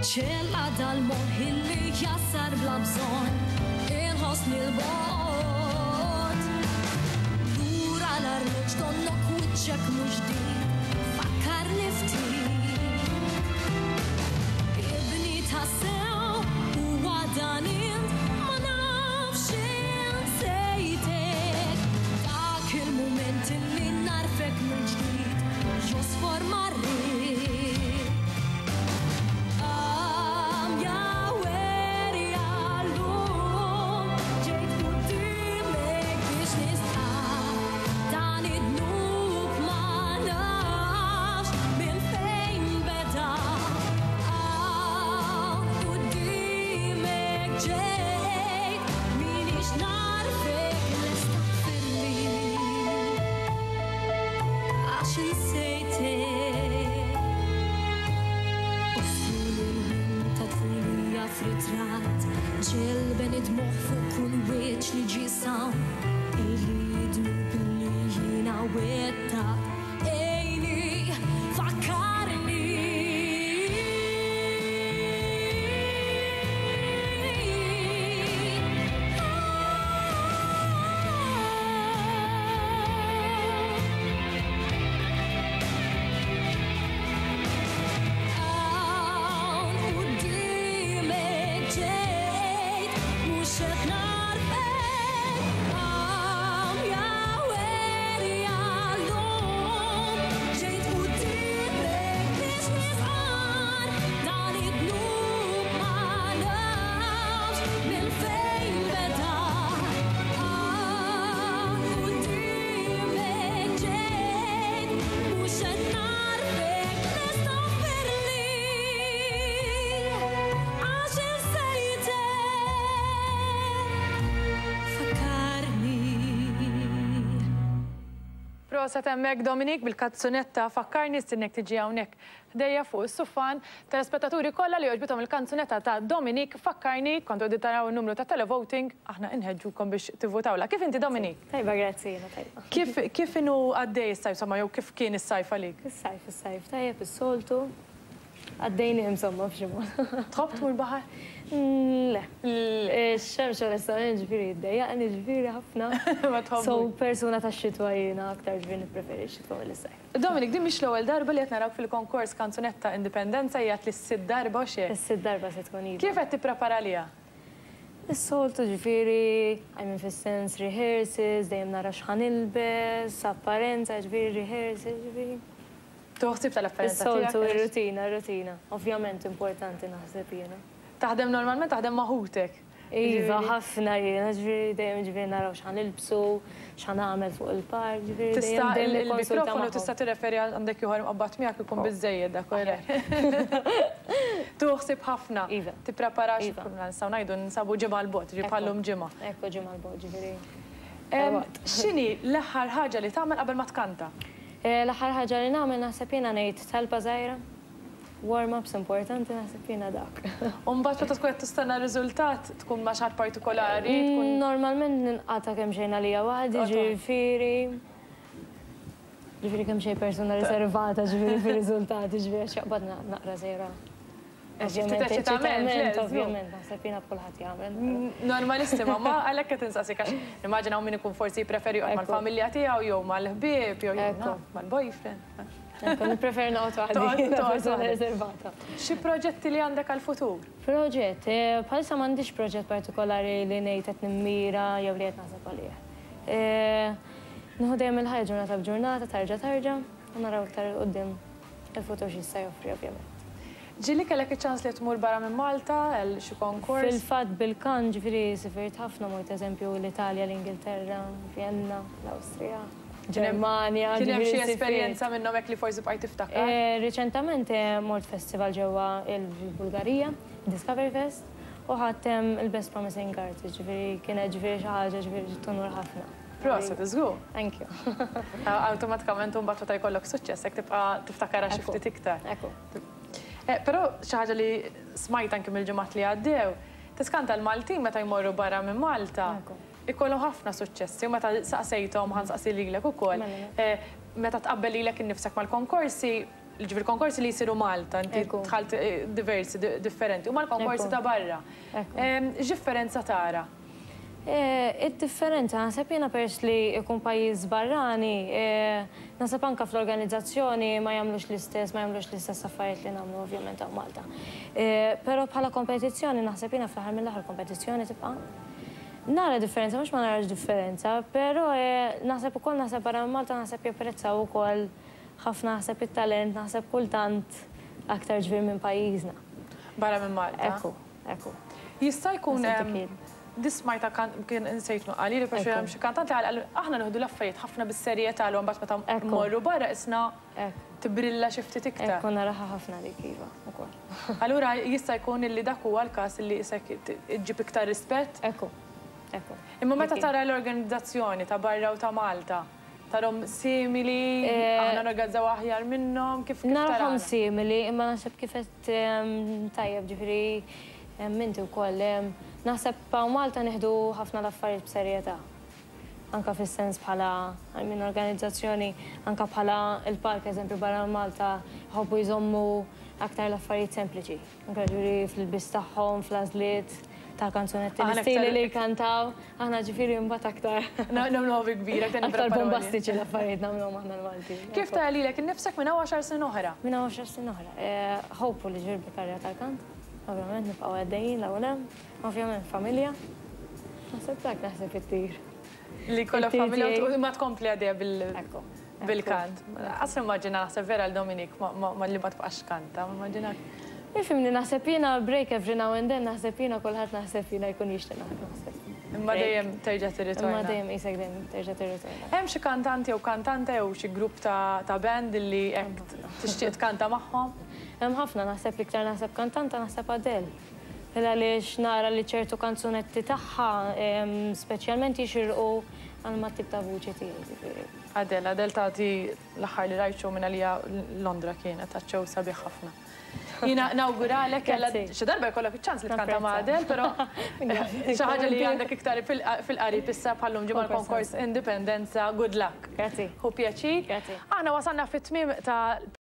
ċella dal-moħħ li jassar bla bżonn inħossni l-bot. Lura l-arloġ donnok wiċċek mhux dik, fakkarni ftit. Ibni tassew huwa dan int ma nafx insejtek. Dak il-mument li narfek mill-ġdid ġosfor marrit. ġelben id-moħ fuq kull wieċ li ġi sawn illi jidlub li jina wetta ejni fakkarni. Proset hemmhekk Dominik bil-kanzunetta Fakkarni stinnek tiġi hawnhekk ħdejja fuq is-suffan. Telespettaturi kollha li jogħġbithom il-kanzunetta ta' Dominik Fakkarni kontu qegħdin taraw in-numru ta' televoting aħna inħeġġukom biex tivvutawla. Kif inti Dominik? Tajba, grazzi, tajba. Kif inhu għaddej is-sajf somma jew kif kien is-sajf għalik? Is-sajf tajjeb is-soltu. Għaddejni insomma f'xi mod. Tħobb tmur baħar? Le. Ix-xemx onestament ġifieri ddejjaqni ġifieri ħafna. So persuna tax-xitwa jiena aktar ġifieri nippreferi x-xitwa mill-sajf. Dominik, din mhix l-ewwel darba li qed narawk fil-konkors kanzunetta Indipendenza jgħid li s-sitt darba u xejn. Is-sitt darba se tkun iva. Kif qed tipprepara liha? Is-soltu ġifieri, għajmin fis-sens rehearsals, dejjem nara x'ħanilbes, apparenza ġifieri rehearsals ġifieri. Tuħsib tal-apparenza tiegħek? Is-soltu ir-rutina. Ovvjament importanti naħseb jiena. Taħdem normalment, taħdem maħutek. Iva, ħafna jiena, ġifieri dejjem ġifieri naraw x'ħanilbsu, x'ħanagħmel fuq il-park, ġifieri tista' il-mikrofonu tista' tirreferi għandek ieħor imqabbad miegħek ikun biżżejjed dak tuħsib ħafna. Iva. Tippreparax nistgħu ngħidu nsabu ġimgħa l-bogħod, ġifieri bħallhom ġimgħa. Ekku ġimgħa l-bogħod, ġifieri. X'inhi l-aħħar ħaġa li tagħmel qabel ma tkanta? L-aħħar ħaġa li nagħmel naħseb jiena ngħid talba żgħira. Warm-ups importanti naħseb jiena dak. U mbagħad meta tkun qed tistenna riżultat tkun ma' xahar partikolari? Normalment ninqata' kemm xejn għalija waħdi, ġifieri kemm xejn persuna riservata ġifieri fir-riżultati, ġifieri x'jaqbad naqra żgħira. Ovvjament, naħseb jiena kulħadd jagħmel. Normalissima, ma għalhekk qed insaqsik għax nimmaġinaw min ikun forsi jippreferi joqgħod mal-familja tiegħu jew mal-ħbieb jew mal-boyfriend. Nippreferi noqgħod waħdi, persuna riservata. Xi proġetti li għandek għall-futur? Proġett, bħalissa m'għandix proġett partikolari li ngħid qed nimmira jew li qed naħseb għalih. Nieħu dejjem il-ħajja ġurnata b'ġurnata, tarġa' u naraw iktar quddiem il-futur x'jista' joffri ovvjament. Ġieli kellek iċ-ċans li tmur barra minn Malta għal xi konkors? Fil-fatt bil-kan ġifieri sifirt ħafna mort eżempju l-Italja, l-Ingilterra, Vienna, l-Awstrija, Ġermanja. Kien hemm xi esperjenza minnhom hekk li forsi bqajt tiftakar? Riċentament mort festival ġewwa il-Bulgarija, Discovery Fest, u ħadtem il-Best Promising Artist, ġifieri kienet ġifieri xi ħaġa ġifieri tunur ħafna. Proset, iżgur. Thank you. Awtomatikament mbagħad meta jkollok suċċess hekk tibqa' tiftakarha xi ftit iktar. Però xi ħaġa li smajt anke mill-ġimgħat li għaddew, tiskanta l-Maltin meta jmorru barra minn Malta, ikollhom ħafna suċċessi, u meta saqsejthom ħansaqsi lilek ukoll. Meta tqabbel lilek innifsek mal-konkorsi, ġifir konkorsi li jisiru Malta, inti tħalt diversi, differenti, u mal-konkorsi ta' barra. Ġifferenza tara? Id-differenza, nasab jena pers li ikun pajjiż barrani, nasab anka fl-organizzazzjoni ma jamlux l-istess, affarijiet li namlu ovvjament għaw Malta. Pero bħala kompetizzjoni, nasab jena fl-ħar mill-ħar kompetizzjoni tibqa' nara differenza, mux ma narax differenza, pero nasab ukoll nasab barra Malta, nasab japprezzaw ukoll ħafna nasab it-talent, nasab kultant aktar ġbir minn pajjiżna. Barra minn Malta? Ekku. Jista' jkun dismajta kien insejtnu għalli li biex hemm xi kantanti għal aħna nieħdu l-affarijiet ħafna bis-serjetà l mbagħad meta mmorru barra isna tibrilla xi ftit iktar. Ekku naraha ħafna dik iva ukoll. Allura jista' jkun illi dak huwa l-każ li isek iġġib iktar rispett? Ekku. Imma meta tara l-organizzazzjoni ta' barra u ta' Malta, tarhom simili, aħna norganizzaw aħjar minnhom, kif tara? Narahom simili, imma naħseb kif qed tajjeb ġifieri minti wkoll naħseb pa' Malta neħdu ħafna l-affarijiet b'serjetà. Anka fis-sens bħala organizzazzjoni, anka bħala il-park eżempju barra Malta ħobbu jżommu aktar l-affarijiet sempliċi. Anka ġifieri fil-bis tagħhom, fl-għażliet tal-kanzunetti l-istili li jkantaw, aħna ġifieri mbagħad aktar. Nagħmlu ħobi kbira, aktar bombastiċi l-affarijiet nagħmluhom aħna l-Malti. Kif tagħlilek innifsek minn 10 snin oħra? Minn 10 snin oħra. Ħobbu li ġir bil-karriera tal-kant. Ovvjament nibqgħu għaddejjin l-ewwel ovvjament familja. Naħseb dak naħseb it-tir. Li kollha familja u ma tkompli għaddejja bil-kant. Qas immaġina naħseb vera l-Dominik ma li ma tbaqax kanta, immaġinak. Nifhimni naħseb jiena break every now and then naħseb jiena kulħadd naħseb jiena jkun jixtieq naħseb. Imma dejjem terġa' tirritorna. Imma dejjem isek dejjem terġa' tirritorna. Hemm xi kantanti jew kantanta jew xi grupp ta' band li hekk tixtieq tkanta magħhom? Hemm ħafna naħseb li iktar naħseb kantanta naħseb Adele. Għaliex nara li ċertu kanzunetti tagħha speċjalment jixirqu għal ma tip ta' vuċi tiegħi. Adele tagħti l-aħħar li rajt minn għalija Londra kienet ta' ċew sabiħ ħafna. Jina nawguralek kella xi darba jkollok iċ-ċans li tkanta ma' Adele, però xi ħaġa li għandek iktar fil-qarib issa bħallum ġimgħa l-konkors Indipendenza, good luck. Grazzi. Hu pjaċir. Aħna wasalna fit-tmiem ta'